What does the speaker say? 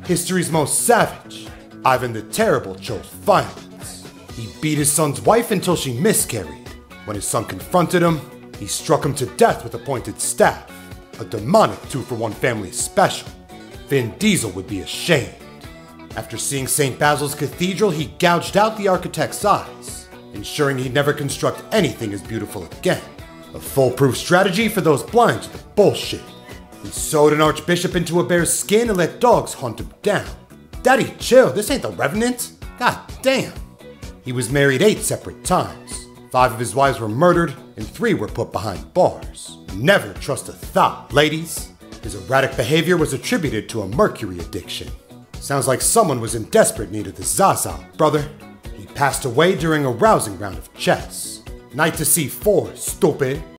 History's most savage, Ivan the Terrible chose violence. He beat his son's wife until she miscarried. When his son confronted him, he struck him to death with a pointed staff. A demonic 2-for-1 family special. Vin Diesel would be ashamed. After seeing St. Basil's Cathedral, he gouged out the architect's eyes, ensuring he'd never construct anything as beautiful again. A foolproof strategy for those blind to the bullshit. He sewed an archbishop into a bear's skin and let dogs hunt him down. Daddy, chill, this ain't the Revenant. God damn. He was married 8 separate times. 5 of his wives were murdered, and 3 were put behind bars. Never trust a thought, ladies. His erratic behavior was attributed to a mercury addiction. Sounds like someone was in desperate need of the Zaza, brother. He passed away during a rousing round of chess. Knight to c4, stupid.